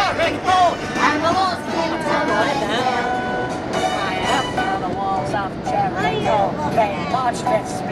Jericho, and the walls came tumbling down. I am on the walls of Jericho, they watch this